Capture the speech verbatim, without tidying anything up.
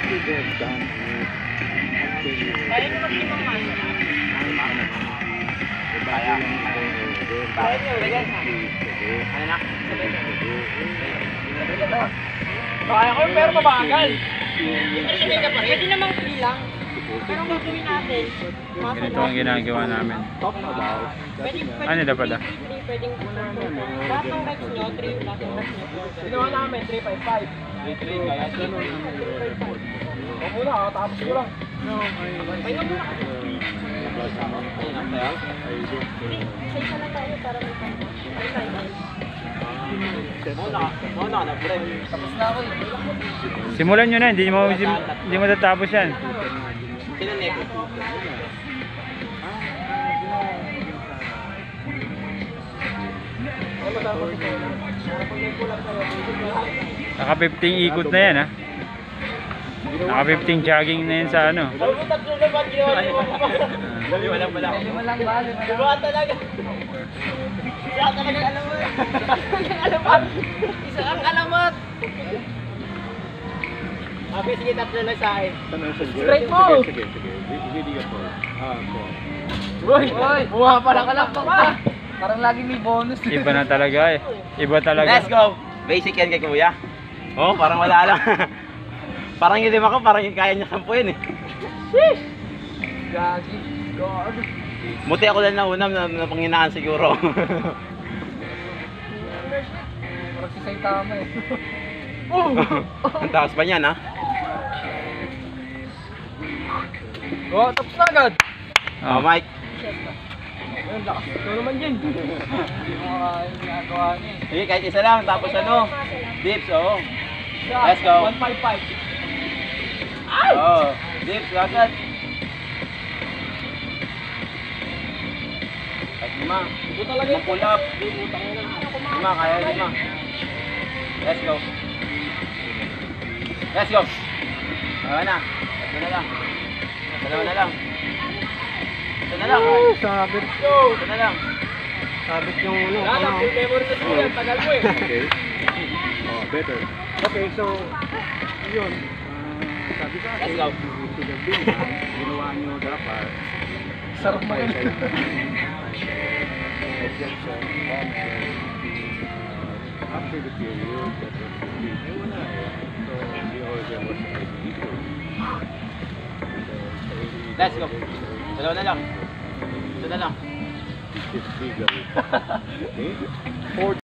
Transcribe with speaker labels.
Speaker 1: Kaya nyo mag-limang masa na? Kaya. Kaya nyo, lagyan ha? Ano na? Kaya ko pero mabagal. Pwede namang bilang. Pero ang gagawin natin,
Speaker 2: Ganito ang ginagawa namin. Ano na pala?
Speaker 1: pwedeng lahat ng reps nyo, three lahat ng reps nyo. Ginawa namin, three five five. three kaya o muna, tapos ko lang. Pahinga muna kasi. Ayun ang tayo? Isa isa na tayo para may pang. Muna ka, muna ka na, pre. Tapos na ako eh.
Speaker 2: Simulan nyo na, hindi mo, hindi mo tatapos yan.
Speaker 1: Sino neko?
Speaker 2: Naka fifteen ikot na yan ha. Naka fifteen jogging na yan sa ano.
Speaker 1: Tatlo na ba yun? Lima lang pala. Lima lang ba? Lima talaga. Isa talaga alamat. Alamat. Isa ang alamat. Okay, sige, tatlo na sa akin. Straight mo! Sige, sige. Video po. Ah, po. Uy! Uy! Buha pala ka lang pa! Parang lagi may bonus.
Speaker 2: Iba na talaga eh. Iba talaga.
Speaker 1: Let's go! Basic yan kay kuya. Oh, parang wala lang. Parang yung lima ko, parang yung kaya niya sampuin eh. Sheesh! Gagi. God. Buti ako lang naunam na, na panghinaan siguro.
Speaker 3: Parang si Saitama eh.
Speaker 1: Oh! Ang taas pa niyan ha?
Speaker 3: Oh, tapos na agad.
Speaker 1: Oh, Mike.
Speaker 3: Ayun, lakas ito naman yun. Hindi mo kakain ginagawa niya eh.
Speaker 1: Sige, kahit isa lang. Tapos ano? Dips, oo. Let's go.
Speaker 3: one five five.
Speaker 1: Oh, dips, agad. Kahit lima.
Speaker 3: Ito talaga
Speaker 1: Lima pull up. Lima, kaya lima. Let's go. Let's go. Ayan na. Ito na lang. Dalawa na lang. Ito na lang.
Speaker 3: Sabit.
Speaker 1: Ito na lang.
Speaker 3: Sabit yung ulo.
Speaker 1: Lalap yung memory na siya. Tagal mo eh.
Speaker 4: Okay. Oh, better. Okay, so, yun. Uh, sabi sa akin,
Speaker 1: Let's go.
Speaker 4: should have been, uh, ginawa nyo dapat.
Speaker 3: Sarap mo yun.
Speaker 4: Objection, one, uh, after the period, that was complete. Eh, wala eh. So, the order was already issued.
Speaker 1: Let's go. Dalawa na lang. Ito na lang.
Speaker 4: It is legal. Okay?